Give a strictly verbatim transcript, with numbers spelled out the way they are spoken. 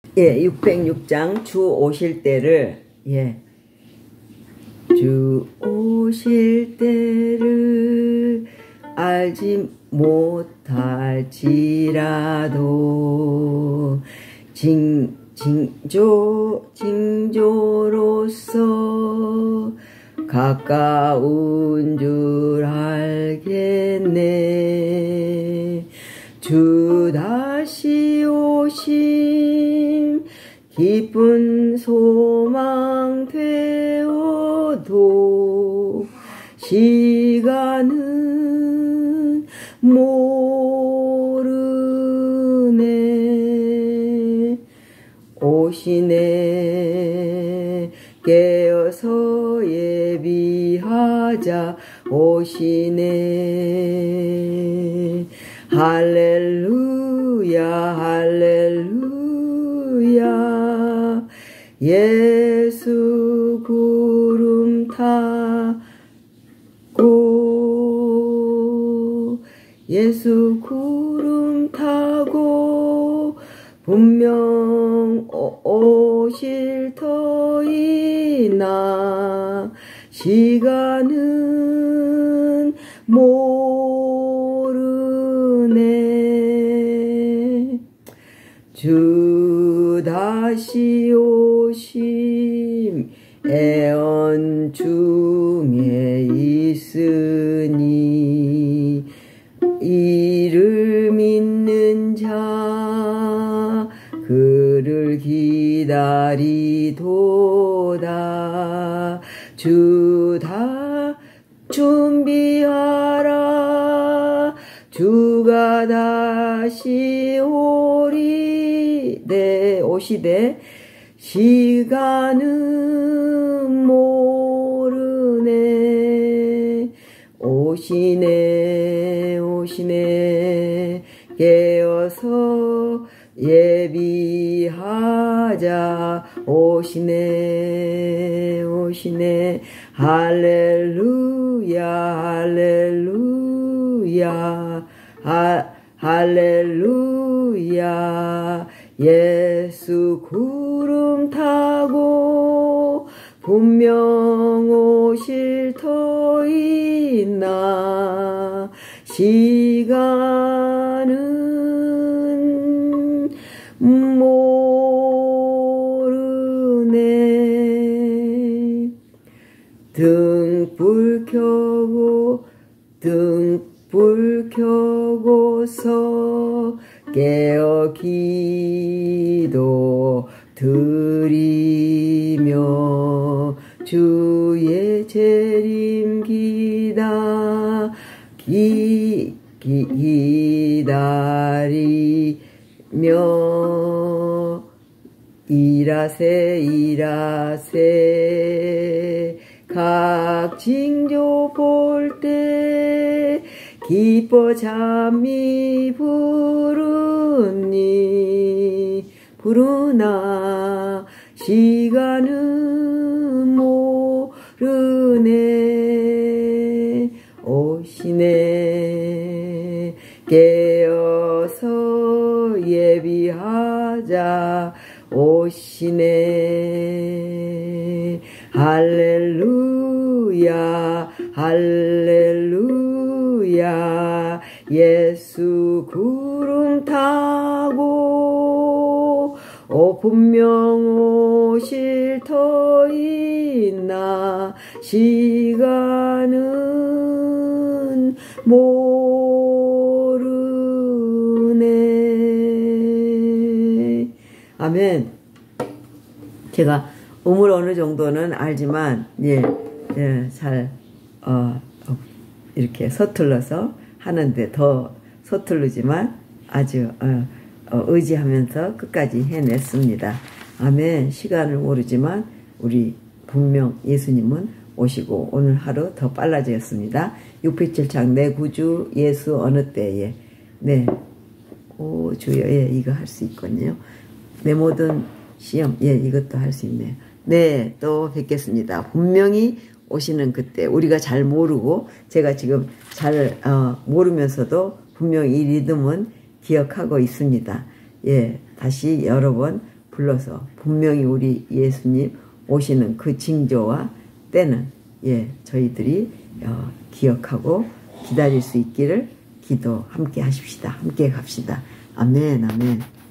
예, 육백육 장 주 오실 때를, 예, 주 오실 때를 알지 못할지라도 징, 징조, 징조로서 가까운 줄 알겠네. 주 다시 오심 기쁜 소망 되어도 시간은 모르네. 오시네. 깨어서 예비하자. 오시네. 할렐루야 할렐루야. 예수 구름 타고 예수 구름 타고 분명 오실 터이나 시간은 모르네. 주 다시 오심 애언 중에 있으니 이를 믿는 자 그를 기다리도다. 주 다 준비하라. 주가 다시 오리되 오시되 시간은 모르네. 오시네 오시네. 깨어서 예비하자. 오시네 오시네. 할렐루야 할렐루야. 하, 할렐루야. 예수 구름 타고 분명 오실 터이나 시간은 모르네. 등불 켜고 등불 켜고서 깨어 기도 드리며 주의 재림 기다 기, 기, 기다리며 일하세 일하세. 각 징조 볼 때 기뻐 잠이 부르니 부르나 시간은 모르네. 오시네. 깨어서 예비하자. 오시네. 할렐루야 할렐루야. 예수 구름 타고 오 분명 오실 터이나 시간은 모르네. 아멘. 제가 음을 어느 정도는 알지만, 예, 예, 잘, 어, 어, 이렇게 서툴러서 하는데 더 서툴르지만 아주, 어, 어, 의지하면서 끝까지 해냈습니다. 아멘. 시간을 모르지만 우리 분명 예수님은 오시고 오늘 하루 더 빨라졌습니다. 육백칠 장 내 구주 예수 어느 때에. 네. 오, 주여. 예, 이거 할 수 있거든요. 내 모든 시험. 예, 이것도 할 수 있네요. 네, 또 뵙겠습니다. 분명히 오시는 그때 우리가 잘 모르고 제가 지금 잘 어, 모르면서도 분명히 이 리듬은 기억하고 있습니다. 예, 다시 여러 번 불러서 분명히 우리 예수님 오시는 그 징조와 때는 예 저희들이 어, 기억하고 기다릴 수 있기를 기도 함께 하십시다. 함께 갑시다. 아멘 아멘.